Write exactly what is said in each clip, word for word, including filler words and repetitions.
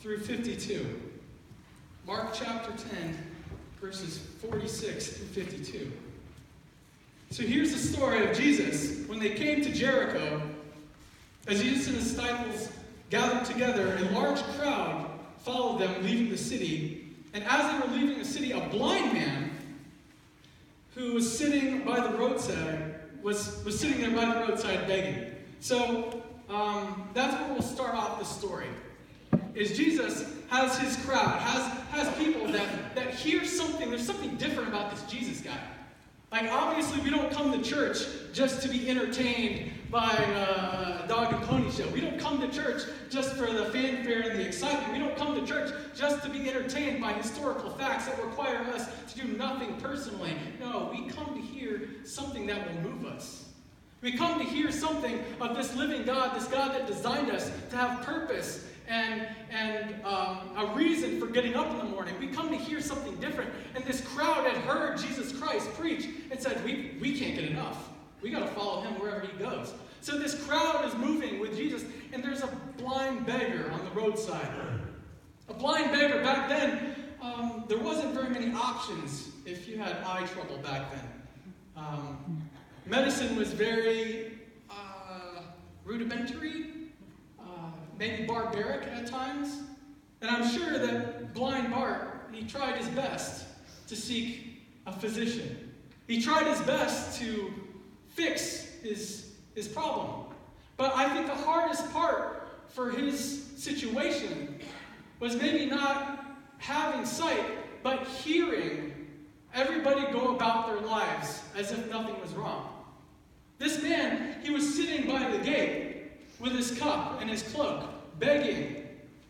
through fifty-two. Mark chapter ten, verses forty-six through fifty-two. So here's the story of Jesus. When they came to Jericho, as Jesus and his disciples gathered together, a large crowd followed them, leaving the city. And as they were leaving the city, a blind man who was sitting by the roadside was, was sitting there by the roadside begging. So um, that's where we'll start off the story. Is Jesus has his crowd, has, has people that, that hear something. There's something different about this Jesus guy. Like, obviously, we don't come to church just to be entertained by uh, a dog and pony show. We don't come to church just for the fanfare and the excitement. We don't come to church just to be entertained by historical facts that require us to do nothing personally. No, we come to hear something that will move us. We come to hear something of this living God, this God that designed us to have purpose and, and um, a reason for getting up in the morning. We come to hear something different. And this crowd had heard Jesus Christ preach and said, we, we can't get enough. We got to follow him wherever he goes. So this crowd is moving with Jesus, and there's a blind beggar on the roadside. A blind beggar back then, um, there wasn't very many options if you had eye trouble back then. Um, medicine was very uh, rudimentary, uh, maybe barbaric at times. And I'm sure that blind Bart, he tried his best to seek a physician. He tried his best to fix his, his problem. But I think the hardest part for his situation was maybe not having sight, but hearing everybody go about their lives as if nothing was wrong. This man, he was sitting by the gate with his cup and his cloak, begging.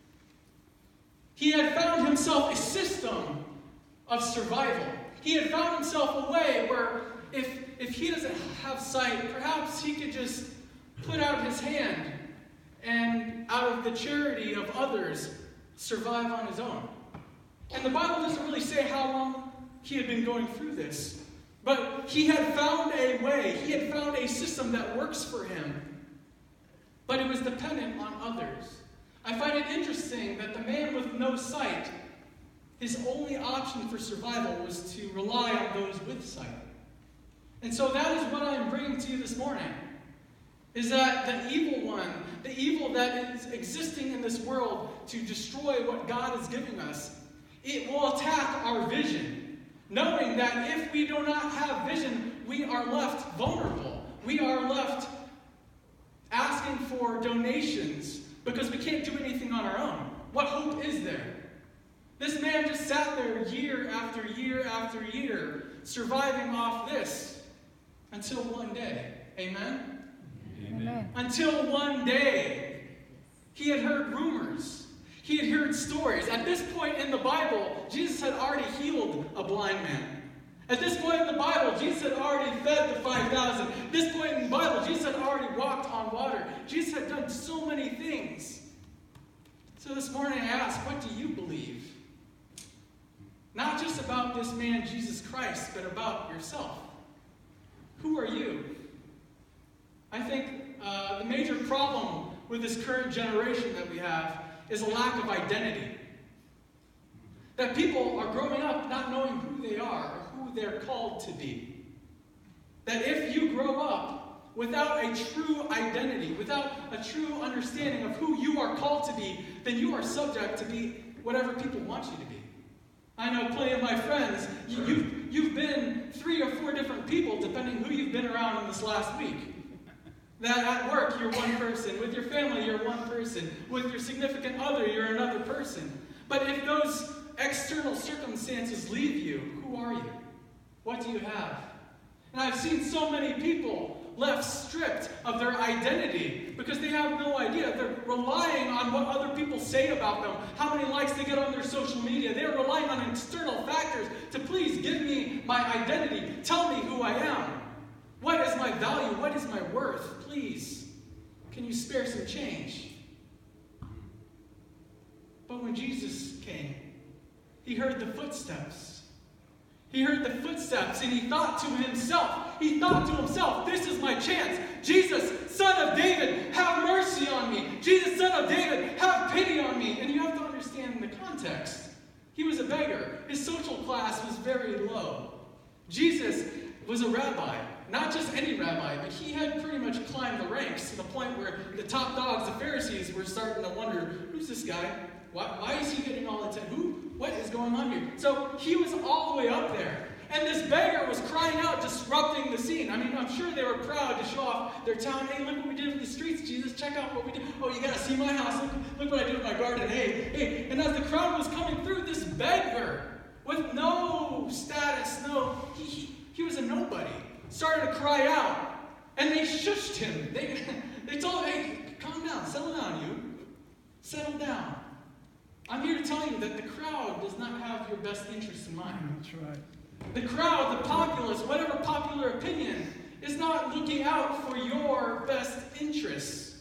He had found himself a system of survival. He had found himself a way where if, if he doesn't have sight, perhaps he could just put out his hand and out of the charity of others, survive on his own. And the Bible doesn't really say how long he had been going through this. But he had found a way. He had found a system that works for him. But it was dependent on others. I find it interesting that the man with no sight, his only option for survival was to rely on those with sight. And so that is what I'm bringing to you this morning. Is that the evil one, the evil that is existing in this world to destroy what God is giving us, it will attack our vision. Knowing that if we do not have vision, we are left vulnerable. We are left asking for donations because we can't do anything on our own. What hope is there? This man just sat there year after year after year, surviving off this until one day. Amen? Amen. Until one day, he had heard rumors. He had heard stories. At this point in the Bible, Jesus had already healed a blind man. At this point in the Bible, Jesus had already fed the five thousand. At this point in the Bible, Jesus had already walked on water. Jesus had done so many things. So this morning I ask, what do you believe? Not just about this man, Jesus Christ, but about yourself. Who are you? I think uh, the major problem with this current generation that we have is a lack of identity. That people are growing up not knowing who they are or who they're called to be. That if you grow up without a true identity, without a true understanding of who you are called to be, then you are subject to be whatever people want you to be. I know plenty of my friends, you, you've, you've been three or four different people depending who you've been around in this last week. That at work, you're one person. With your family, you're one person. With your significant other, you're another person. But if those external circumstances leave you, who are you? What do you have? And I've seen so many people left stripped of their identity because they have no idea. They're relying on what other people say about them, how many likes they get on their social media. They're relying on external factors to please give me my identity. Tell me who I am. What is my value? What is my worth? Please, can you spare some change? But when Jesus came, he heard the footsteps. He heard the footsteps and he thought to himself, he thought to himself, this is my chance. Jesus, Son of David, have mercy on me. Jesus, Son of David, have pity on me. And you have to understand context. He was a beggar. His social class was very low. Jesus was a rabbi. Not just any rabbi, but he had pretty much climbed the ranks to the point where the top dogs, the Pharisees, were starting to wonder, who's this guy? Why, why is he getting all the attention? Who? What is going on here? So he was all the way up there. And this beggar was crying out, disrupting the scene. I mean, I'm sure they were proud to show off their town. Hey, look what we did with the streets, Jesus. Check out what we did. Oh, you got to see my house. Look, look what I did with my garden. Hey, hey. And as the crowd was coming through, this beggar with no status, no, he, he, he was a nobody, started to cry out. And they shushed him. They, they told him, hey, calm down. Settle down, you. Settle down. I'm here to tell you that the crowd does not have your best interests in mind. That's right. The crowd, the populace, whatever popular opinion, is not looking out for your best interests.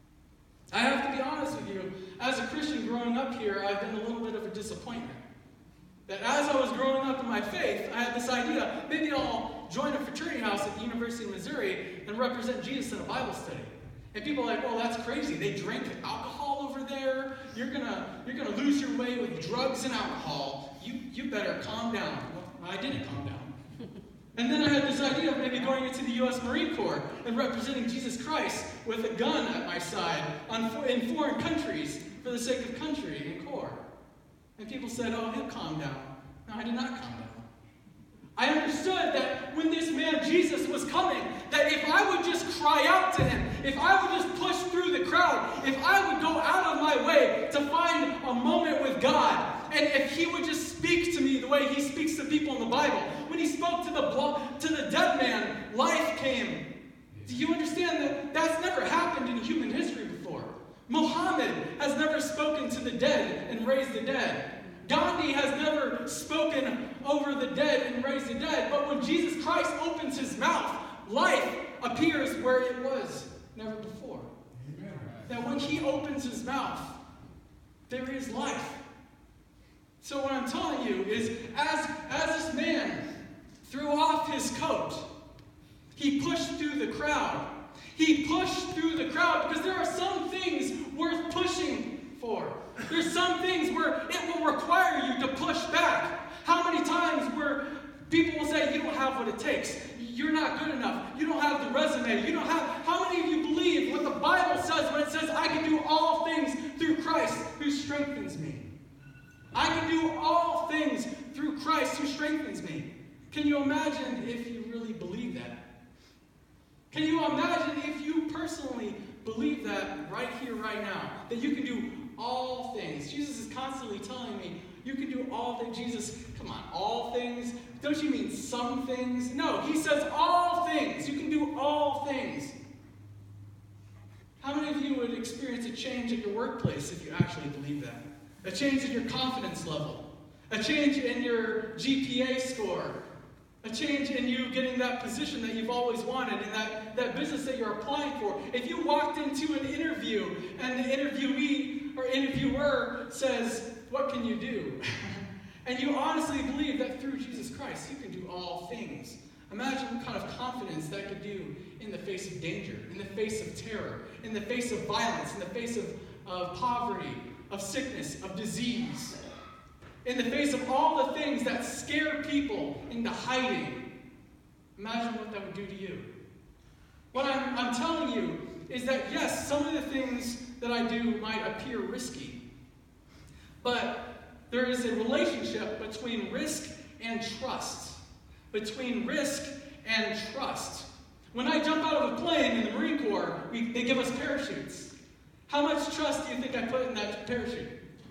I have to be honest with you. As a Christian growing up here, I've been a little bit of a disappointment. That as I was growing up in my faith, I had this idea, maybe I'll join a fraternity house at the University of Missouri and represent Jesus in a Bible study. And people are like, oh, that's crazy. They drink alcohol over there. You're gonna, you're gonna lose your way with drugs and alcohol. You, you better calm down. Well, I didn't calm down. And then I had this idea of maybe going into the U S Marine Corps and representing Jesus Christ with a gun at my side on, in foreign countries for the sake of country and Corps. And people said, oh, he'll calm down. No, I did not calm down. I understood that when this man Jesus was coming, that if I would just cry out to him, if I would just push through the crowd, if I would go out of my way to find a moment with God, and if he would just speak to me the way he speaks to people in the Bible, when he spoke to the to the dead man, life came. Do you understand that that's never happened in human history before? Muhammad has never spoken to the dead and raised the dead. Gandhi has never spoken over the dead and raised the dead. But when Jesus Christ opens his mouth, life appears where it was never before. Amen. That when he opens his mouth, there is life. So what I'm telling you is, as, as this man threw off his coat, he pushed through the crowd. He pushed through the crowd because there are some things worth pushing for. There's some things where it will require you to push back. How many times where people will say, you don't have what it takes. You're not good enough. You don't have the resume. You don't have... How many of you believe what the Bible says when it says, I can do all things through Christ who strengthens me? I can do all things through Christ who strengthens me. Can you imagine if you really believe that? Can you imagine if you personally believe that right here, right now? That you can do all things. Jesus is constantly telling me, you can do all things. Jesus, come on, all things? Don't you mean some things? No, he says all things. You can do all things. How many of you would experience a change at your workplace if you actually believe that? A change in your confidence level. A change in your G P A score. A change in you getting that position that you've always wanted in that, that business that you're applying for. If you walked into an interview and the interviewee or interviewer says, what can you do? And you honestly believe that through Jesus Christ you can do all things. Imagine what kind of confidence that could do in the face of danger, in the face of terror, in the face of violence, in the face of, of poverty, of sickness, of disease. In the face of all the things that scare people into hiding. Imagine what that would do to you. What I'm, I'm telling you is that, yes, some of the things that I do might appear risky. But there is a relationship between risk and trust. Between risk and trust. When I jump out of a plane in the Marine Corps, we, they give us parachutes. How much trust do you think I put in that parachute?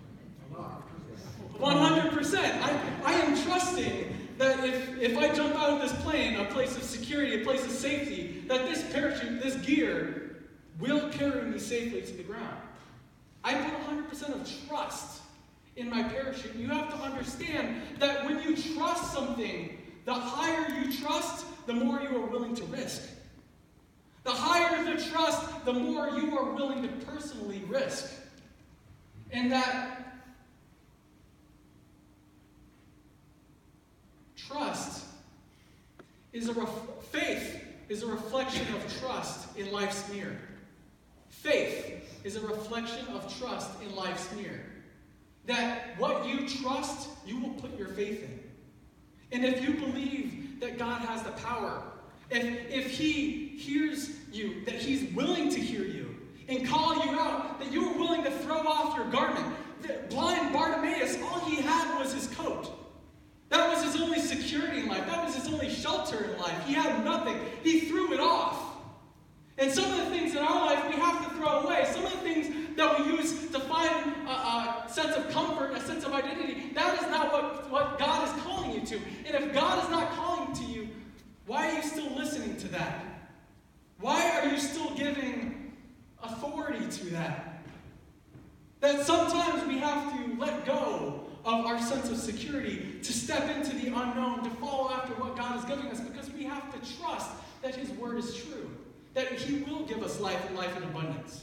one hundred percent. I, I am trusting that if, if I jump out of this plane, a place of security, a place of safety, that this parachute, this gear, will carry me safely to the ground. I put one hundred percent of trust in my parachute. You have to understand that when you trust something, the higher you trust, the more you are willing to risk. The higher the trust, the more you are willing to personally risk. And that trust is a ref- faith is a reflection of trust in life's mirror. Faith is a reflection of trust in life's mirror. that what you trust, you will put your faith in. And if you believe that God has the power, if, if he hears you, that he's willing to hear you and call you out, that you are willing to throw off your garment. That blind Bartimaeus, all he had was his coat. That was his only security in life. That was his only shelter in life. He had nothing. He threw it off. And some of the things in our life we have to throw away. Some of the things that we use to find a, a sense of comfort, a sense of identity, that is not what, what God is calling you to. And if God is not calling to you, why are you still listening to that? Why are you still giving authority to that? That sometimes we have to let go of our sense of security to step into the unknown, to follow after what God is giving us, because we have to trust that his word is true, that he will give us life and life in abundance.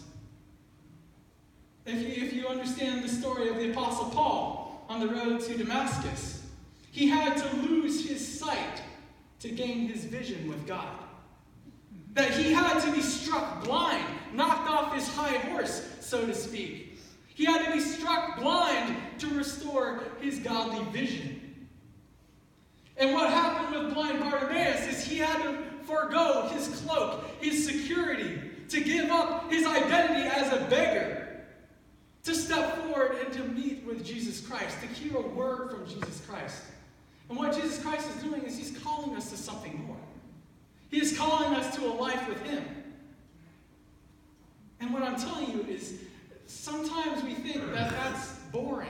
If you, if you understand the story of the Apostle Paul on the road to Damascus, he had to lose his sight to gain his vision with God. That he had to be struck blind, knocked off his high horse, so to speak. He had to be struck blind to restore his godly vision. And what happened with blind Bartimaeus is he had to forego his cloak, his security, to give up his identity as a beggar, to step forward and to meet with Jesus Christ, to hear a word from Jesus Christ. And what Jesus Christ is doing is he's calling us to something more. He is calling us to a life with him. And what I'm telling you is, sometimes we think that that's boring.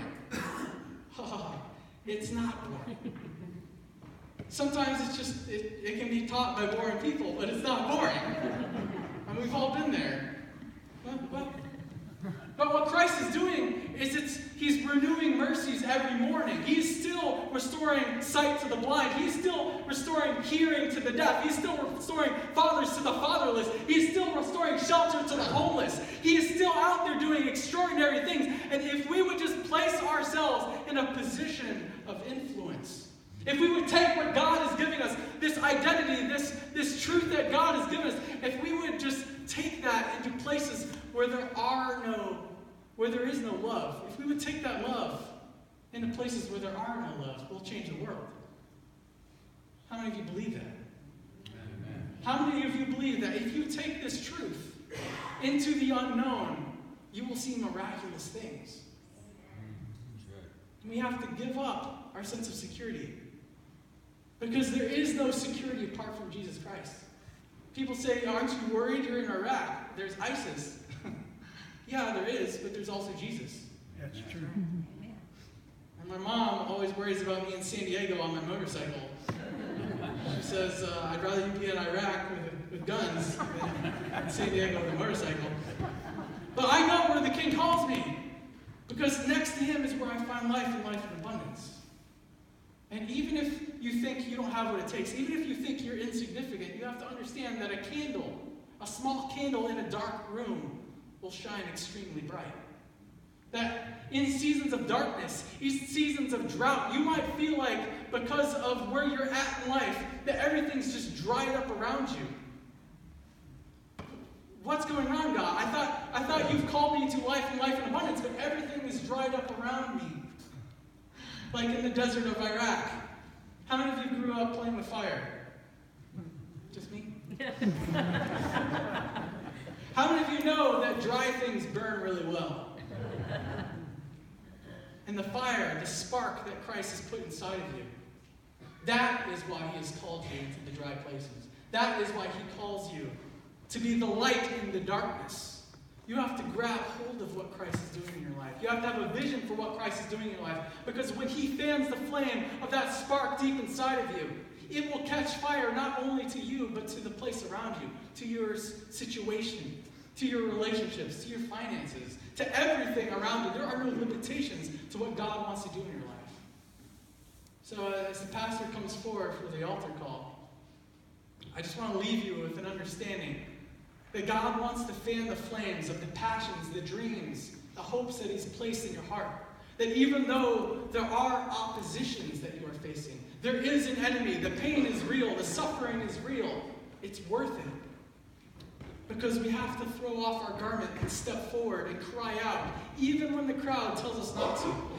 It's not boring. Sometimes it's just, it, it can be taught by boring people, but it's not boring. And we've all been there. But, but, but what Christ is doing is it's he's renewing mercies every morning. He's still restoring sight to the blind. He's still restoring hearing to the deaf. He's still restoring fathers to the fatherless. He's still restoring shelter to the homeless. He is still out there doing extraordinary things. And if we would just place ourselves in a position of influence, if we would take what God is giving us, this identity, this, this truth that God has given us, if we would just take that into places where there are no, where there is no love, if we would take that love into places where there are no love, we'll change the world. How many of you believe that? Amen. How many of you believe that if you take this truth into the unknown, you will see miraculous things? We have to give up our sense of security. Because there is no security apart from Jesus Christ. People say, aren't you worried you're in Iraq? There's ISIS. Yeah, there is, but there's also Jesus. That's true. And my mom always worries about me in San Diego on my motorcycle. She says, uh, I'd rather you be in Iraq with, with guns than in San Diego with a motorcycle. But I go where the King calls me. Because next to him is where I find life and life in abundance. And even if you think you don't have what it takes, even if you think you're insignificant, you have to understand that a candle, a small candle in a dark room, will shine extremely bright. That in seasons of darkness, in seasons of drought, you might feel like because of where you're at in life, that everything's just dried up around you. What's going on, God? I thought, I thought you've called me to life and life in abundance, but everything is dried up around me. Like in the desert of Iraq. How many of you grew up playing with fire? Just me? How many of you know that dry things burn really well? And the fire, the spark that Christ has put inside of you, that is why he has called you into the dry places. That is why he calls you to be the light in the darkness. You have to grab hold of what Christ is doing in your life. You have to have a vision for what Christ is doing in your life. Because when he fans the flame of that spark deep inside of you, it will catch fire not only to you, but to the place around you, to your situation, to your relationships, to your finances, to everything around you. There are no limitations to what God wants to do in your life. So uh, as the pastor comes forward for the altar call, I just want to leave you with an understanding that God wants to fan the flames of the passions, the dreams, the hopes that he's placed in your heart. That even though there are oppositions that you are facing, there is an enemy, the pain is real, the suffering is real, it's worth it. Because we have to throw off our garment and step forward and cry out, even when the crowd tells us not to.